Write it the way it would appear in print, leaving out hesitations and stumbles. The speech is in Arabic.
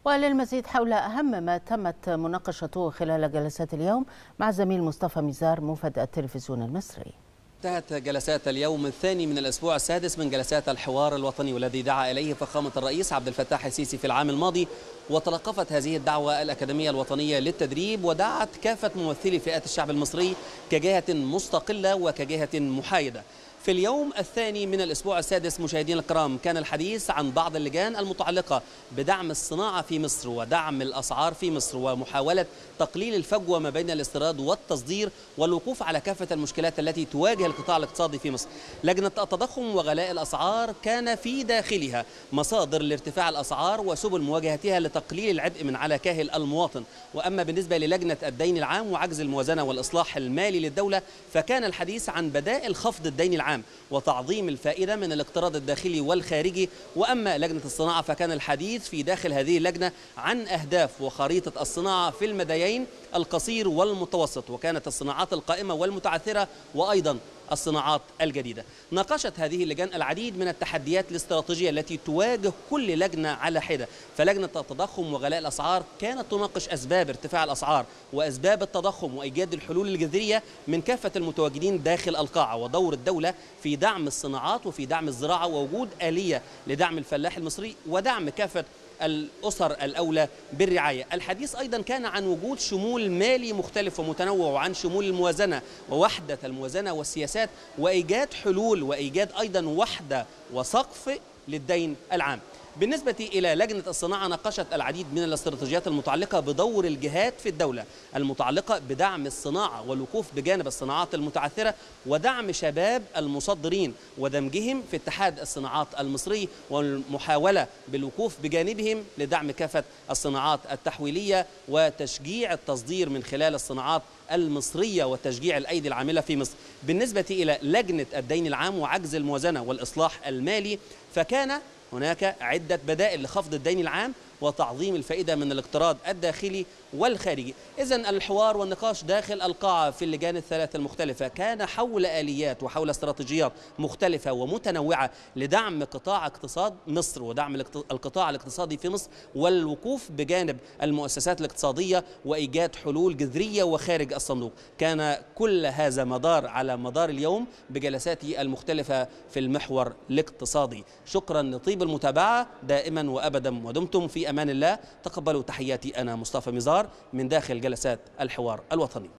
وللمزيد حول أهم ما تمت مناقشته خلال جلسات اليوم مع زميل مصطفى ميزار موفد التلفزيون المصري. انتهت جلسات اليوم الثاني من الأسبوع السادس من جلسات الحوار الوطني، والذي دعا إليه فخامة الرئيس عبد الفتاح السيسي في العام الماضي. وتلقفت هذه الدعوة الأكاديمية الوطنية للتدريب، ودعت كافة ممثلي فئات الشعب المصري كجهة مستقلة وكجهة محايدة. في اليوم الثاني من الأسبوع السادس مشاهدينا الكرام، كان الحديث عن بعض اللجان المتعلقة بدعم الصناعة في مصر ودعم الأسعار في مصر ومحاولة تقليل الفجوة ما بين الاستيراد والتصدير والوقوف على كافة المشكلات التي تواجه القطاع الاقتصادي في مصر. لجنة التضخم وغلاء الأسعار كان في داخلها مصادر لارتفاع الأسعار وسبل مواجهتها لتقليل العبء من على كاهل المواطن. وأما بالنسبة للجنة الدين العام وعجز الموازنة والإصلاح المالي للدولة، فكان الحديث عن بدائل خفض الدين العام وتعظيم الفائدة من الاقتراض الداخلي والخارجي. وأما لجنة الصناعة فكان الحديث في داخل هذه اللجنة عن أهداف وخريطة الصناعة في المديين القصير والمتوسط، وكانت الصناعات القائمة والمتعثرة وأيضا الصناعات الجديدة. ناقشت هذه اللجان العديد من التحديات الاستراتيجية التي تواجه كل لجنة على حدة. فلجنة التضخم وغلاء الأسعار كانت تناقش أسباب ارتفاع الأسعار وأسباب التضخم وإيجاد الحلول الجذرية من كافة المتواجدين داخل القاعة، ودور الدولة في دعم الصناعات وفي دعم الزراعة ووجود آلية لدعم الفلاح المصري ودعم كافة الأسر الأولى بالرعاية. الحديث أيضا كان عن وجود شمول مالي مختلف ومتنوع، وعن شمول الموازنة ووحدة الموازنة والسياسات وإيجاد حلول وإيجاد أيضا وحدة وسقف للدين العام. بالنسبة إلى لجنة الصناعة، ناقشت العديد من الاستراتيجيات المتعلقة بدور الجهات في الدولة المتعلقة بدعم الصناعة والوقوف بجانب الصناعات المتعثرة ودعم شباب المصدرين ودمجهم في اتحاد الصناعات المصري، والمحاولة بالوقوف بجانبهم لدعم كافة الصناعات التحويلية وتشجيع التصدير من خلال الصناعات المصرية وتشجيع الأيدي العاملة في مصر. بالنسبة إلى لجنة الدين العام وعجز الموازنة والإصلاح المالي، فكان هناك عدة بدائل لخفض الدين العام وتعظيم الفائدة من الاقتراض الداخلي والخارجي. إذن الحوار والنقاش داخل القاعة في اللجان الثلاث المختلفة كان حول آليات وحول استراتيجيات مختلفة ومتنوعة لدعم قطاع اقتصاد مصر ودعم القطاع الاقتصادي في مصر والوقوف بجانب المؤسسات الاقتصادية وإيجاد حلول جذرية وخارج الصندوق. كان كل هذا مدار على مدار اليوم بجلساته المختلفة في المحور الاقتصادي. شكرا لطيب المتابعة دائما وأبدا، ودمتم في أمان الله. تقبلوا تحياتي أنا مصطفى ميزار من داخل جلسات الحوار الوطني.